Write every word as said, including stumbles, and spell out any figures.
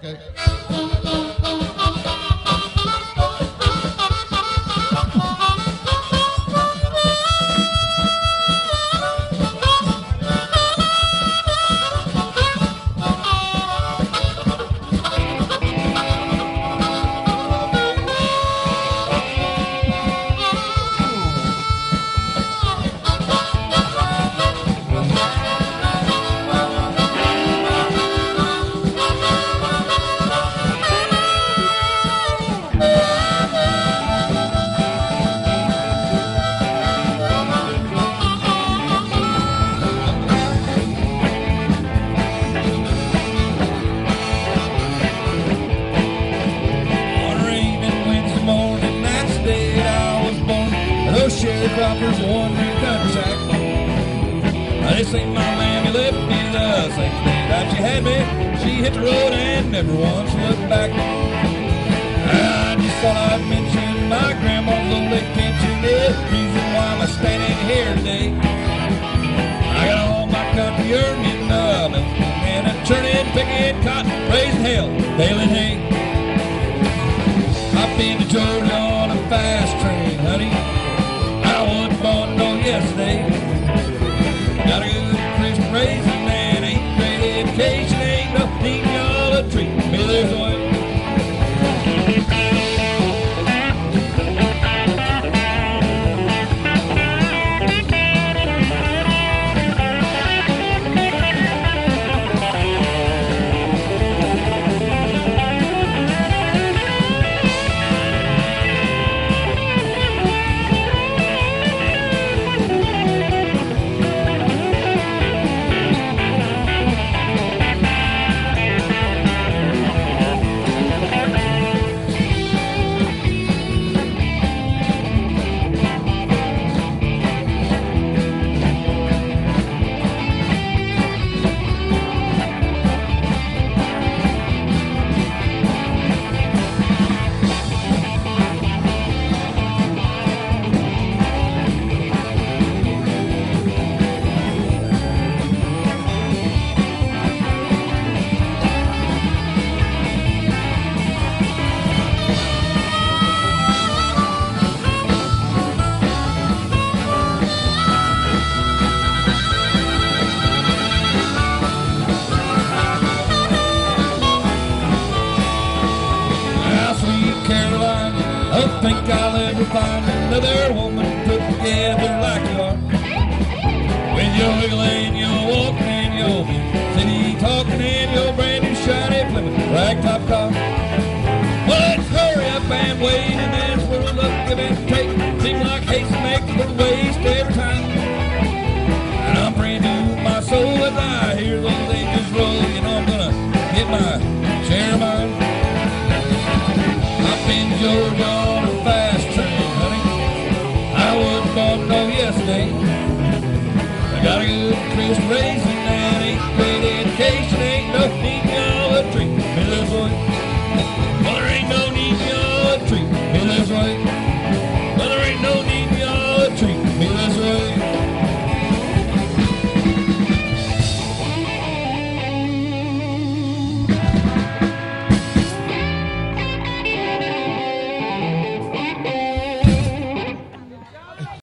Okay. Sharecroppers, one new country sack. They say my mammy left me the same day that she had me. She hit the road and never once looked back. I just thought I'd mention my grandma's old lake pension, the reason why I'm standing here today. I got all my country earning uh, and I'm churning, picking cotton, raising hell, baling hay. I've been to Georgia on a fast train, honey. Born no yesterday. Got a good Christian raising and ain't great education, ain't no need y'all to treat me this way. Don't think I'll ever find another woman put together like you are. With your wiggling, your walking, and your city talking, and your brand new shiny Plymouth ragtop car. Well, let's hurry up and wait in this world of give and take. Seems like haste makes for waste every time. And I'm praying to my soul as I hear those angels roll. You know I'm gonna get my share of mine. I've been Georgia on a fast train, honey. I wasn't born no yesterday. I got a good Christian raising and ain't great education, ain't no need